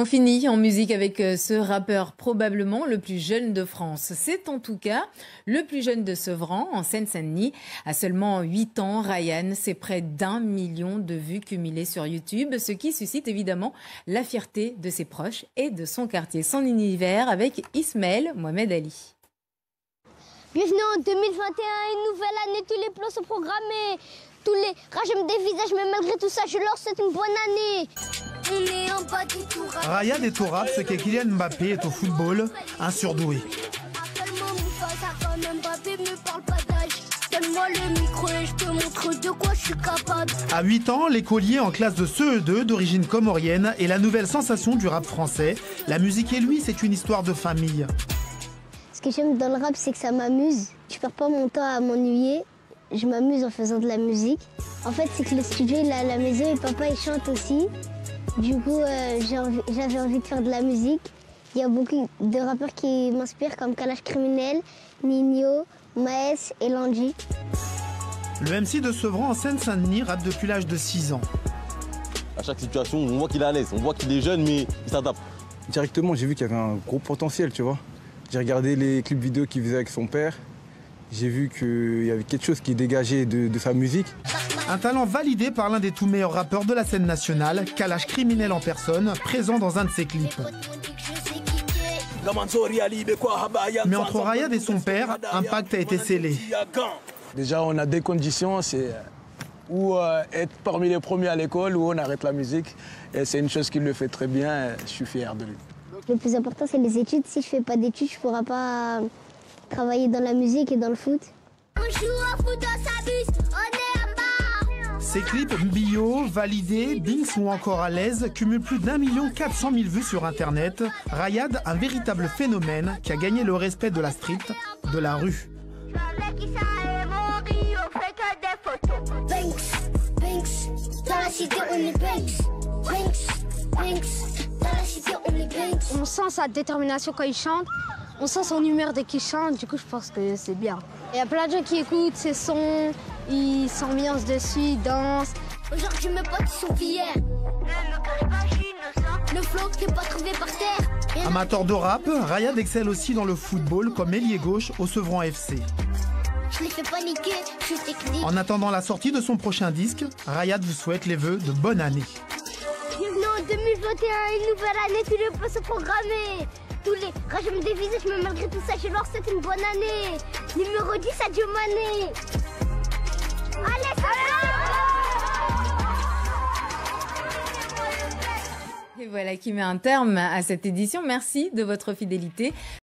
On finit en musique avec ce rappeur probablement le plus jeune de France. C'est en tout cas le plus jeune de Sevran, en Seine-Saint-Denis. À seulement 8 ans, Ryan, c'est près d'1 million de vues cumulées sur YouTube, ce qui suscite évidemment la fierté de ses proches et de son quartier. Son univers avec Ismaël Mohamed Ali. Bienvenue en 2021, une nouvelle année, tous les plans sont programmés. Tous les rages me dévisagent, mais malgré tout ça, je leur souhaite une bonne année. On est en bas du tout rap. Ryan est au rap ce qu'est Kylian Mbappé est au football, un surdoué. Donne-moi le micro et je te montre de quoi je suis capable. À 8 ans, l'écolier en classe de CE2 d'origine comorienne est la nouvelle sensation du rap français. La musique et lui, c'est une histoire de famille. Ce que j'aime dans le rap, c'est que ça m'amuse. Je perds pas mon temps à m'ennuyer. Je m'amuse en faisant de la musique. En fait, c'est que le studio, il est à la maison et papa, il chante aussi. Du coup, j'avais envie de faire de la musique. Il y a beaucoup de rappeurs qui m'inspirent, comme Kalash Criminel, Nino, Maes et Landji. Le MC de Sevran en Seine-Saint-Denis rappe depuis l'âge de 6 ans. À chaque situation, on voit qu'il est à l'aise, on voit qu'il est jeune, mais il s'adapte. Directement, j'ai vu qu'il y avait un gros potentiel, tu vois. J'ai regardé les clips vidéo qu'il faisait avec son père. J'ai vu qu'il y avait quelque chose qui dégageait de sa musique. Un talent validé par l'un des tout meilleurs rappeurs de la scène nationale, Kalash Criminel en personne, présent dans un de ses clips. Mais entre Ryan et son père, un pacte a été scellé. Déjà, on a deux conditions, c'est ou être parmi les premiers à l'école ou on arrête la musique. Et c'est une chose qu'il le fait très bien, je suis fier de lui. Le plus important, c'est les études. Si je fais pas d'études, je pourrai pas travailler dans la musique et dans le foot. On joue au foot, on s'amuse, on est en bas. Ses clips bio, validés, Binks ou encore à l'aise cumulent plus d'1 400 000 vues sur Internet. Rayad, un véritable phénomène qui a gagné le respect de la street, de la rue. On sent sa détermination quand il chante, on sent son humeur dès qu'il chante, du coup je pense que c'est bien. Il y a plein de gens qui écoutent ses sons, ils s'ambiancent dessus, ils dansent. Aujourd'hui mes potes sont fiers. Le flow qui n'est pas trouvé par terre. Amateur de rap, Rayad excelle aussi dans le football comme ailier gauche au Sevran FC. Je les fais paniquer, je suis technique. En attendant la sortie de son prochain disque, Rayad vous souhaite les vœux de bonne année. Bienvenue en 2021, une nouvelle année, tous les plans sont programmés. Tous les rages me dévisagent, mais malgré tout ça, je leur souhaite une bonne année. Numéro 10, Sadio Mané. Allez, ça Et voilà qui met un terme à cette édition. Merci de votre fidélité.